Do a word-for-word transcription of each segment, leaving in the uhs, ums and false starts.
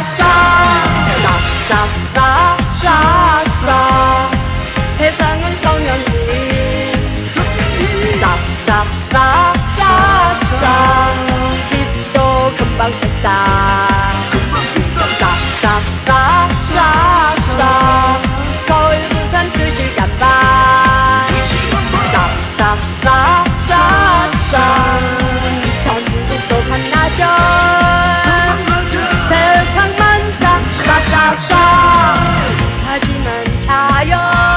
싸싸싸싸싸 세상은 성령님 싸싸싸싸싸 집도 금방 됐다 싸싸싸싸싸 서울 부산 두 시간 반 싸싸싸싸싸 전국도 만나죠 세상 만사 싸싸싸 하지만 자연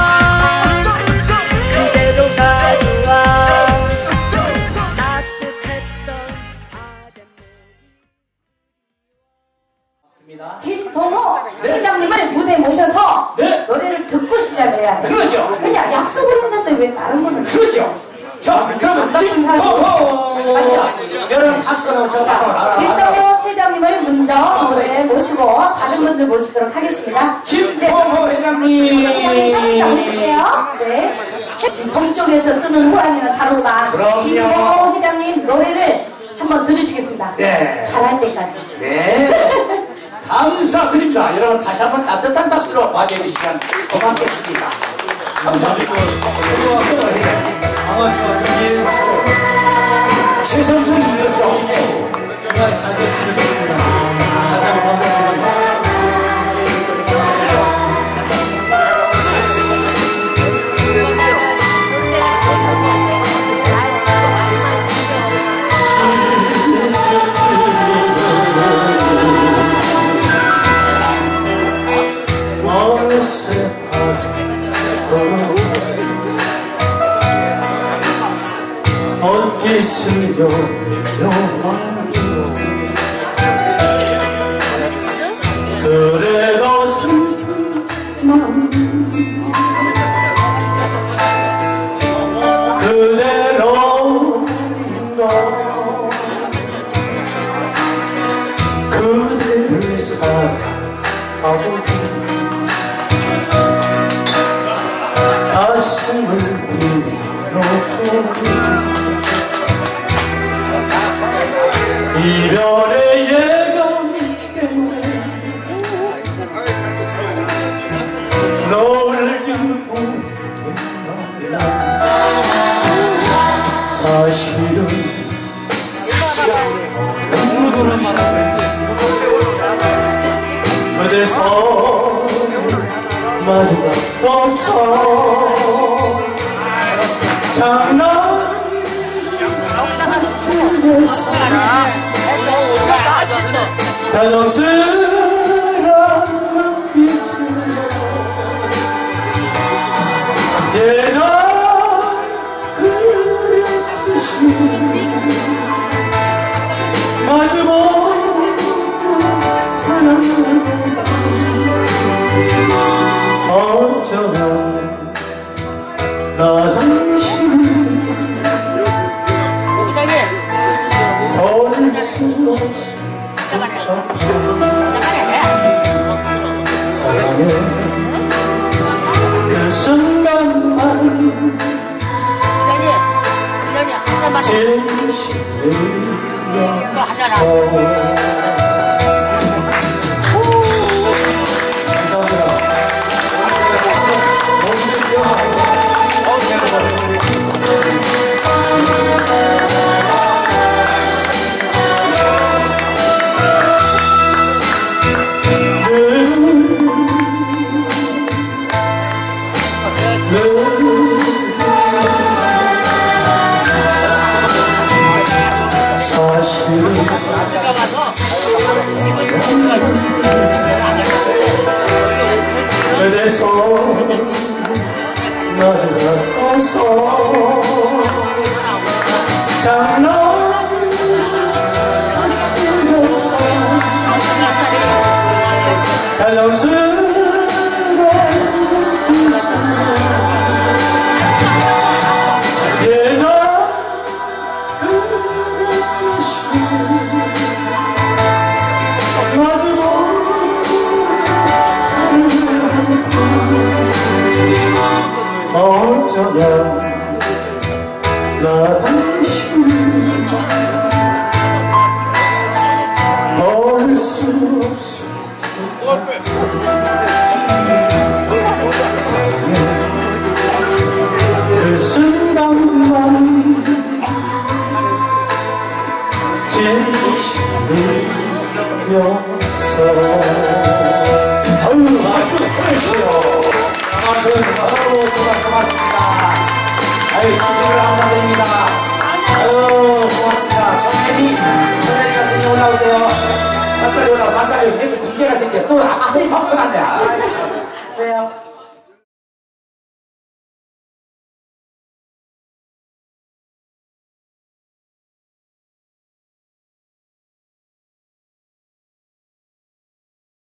그대로가 좋아 따뜻했던 아랫목이 김동호 회장님을 무대에 모셔서 네. 노래를 듣고 시작을 해야 돼. 그러죠. 그냥 약속을 했는데 왜 다른 분은 그러죠. 자, 그러면 김동호 맞죠? 여러분 박수 한번 쳐봐. 김동호 회장님을 먼저 무대에 모시고 다른 분들 모시도록 하겠습니다. 김동호 회장님. 회장님 모실게요. 네. 동쪽에서 뜨는 호랑이는 다루마. 김동호 회장님 노래를 한번 들으시겠습니다. 네. 잘할 때까지. 네. 감사드립니다. 여러분 다시 한번 따뜻한 박수로 맞이해주시면 고맙겠습니다. 감사드리고 아마추어 경기에 최선수 주셨어. 정말 잘 됐으면 좋겠습니다. 다시 한번 감사드립니다. 있으려 내려와도 그래도 슬픈 마음 그대로 너 그대를 사랑하고 가슴을 비워놓고 이별의 예감 때문에 너를 지금 보낸다 사실은 그대 손을 마주 잡고서 장난 다정스런 눈빛으로 예전 그렸듯이 마주보고 사랑하고 어쩌면 나 당신을 버릴 수 없어 사랑의 그 순간만 진실이었어 그래서 나를 잡고서 장난 같이였어 다정스런 예전 그릇이 어쩌면 나 당신 버릴 수 없어 마음 진심이었어. 아유, 박수 보내주세요. 박수. 아유, 정말 고맙습니다. 아유, 진심으로 감사드립니다. 아유, 고맙습니다. 정혜리, 정혜리 가수님 올라오세요. 빨리 올라와, 빨리 해도 문제가 생겨. 또 아무 펑크 난데.